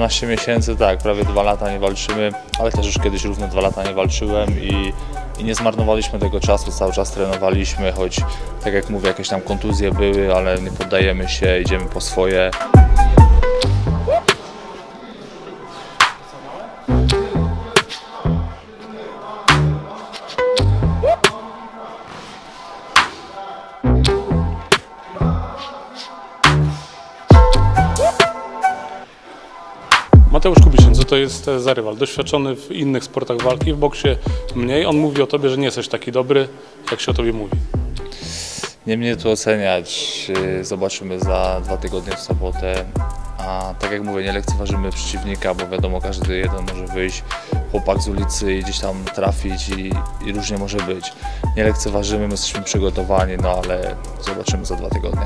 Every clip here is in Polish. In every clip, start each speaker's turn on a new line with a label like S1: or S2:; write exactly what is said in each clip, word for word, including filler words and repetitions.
S1: dwanaście miesięcy, tak, prawie dwa lata nie walczymy, ale też już kiedyś równo dwa lata nie walczyłem i, i nie zmarnowaliśmy tego czasu, cały czas trenowaliśmy, choć tak jak mówię, jakieś tam kontuzje były, ale nie poddajemy się, idziemy po swoje.
S2: Mateusz Kubiszyn, co to jest za rywal? Doświadczony w innych sportach walki, w boksie mniej. On mówi o tobie, że nie jesteś taki dobry, jak się o tobie mówi.
S1: Nie mnie tu oceniać, zobaczymy za dwa tygodnie w sobotę. A tak jak mówię, nie lekceważymy przeciwnika, bo wiadomo, każdy jeden może wyjść, chłopak z ulicy i gdzieś tam trafić i, i różnie może być. Nie lekceważymy, my jesteśmy przygotowani, no ale zobaczymy za dwa tygodnie.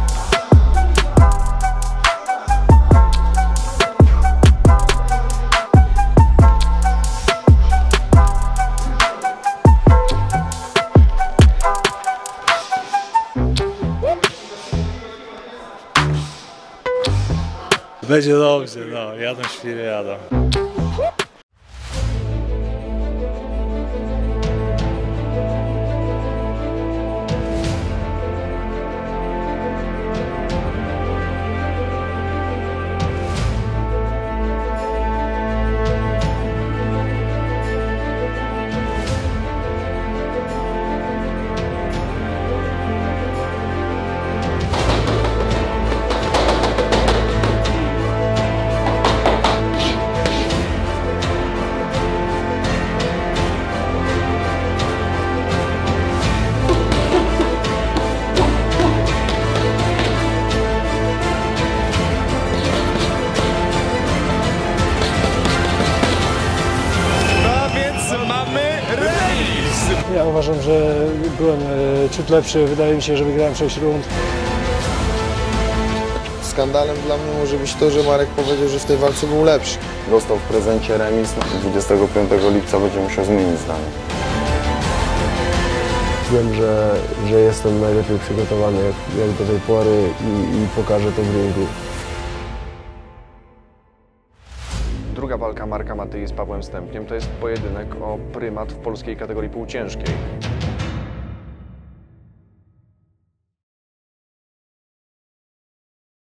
S1: Będzie dobrze, no, jadą świry, jadą.
S3: Ja uważam, że byłem ciut lepszy, wydaje mi się, że wygrałem sześć rund.
S4: Skandalem dla mnie może być to, że Marek powiedział, że w tej walce był lepszy.
S5: Dostał w prezencie remis, dwudziestego piątego lipca będzie musiał zmienić zdanie.
S6: Wiem, że, że jestem najlepiej przygotowany jak, jak do tej pory i, i pokażę to w ringu.
S5: Druga walka Marka Matyi z Pawłem Stępniem to jest pojedynek o prymat w polskiej kategorii półciężkiej.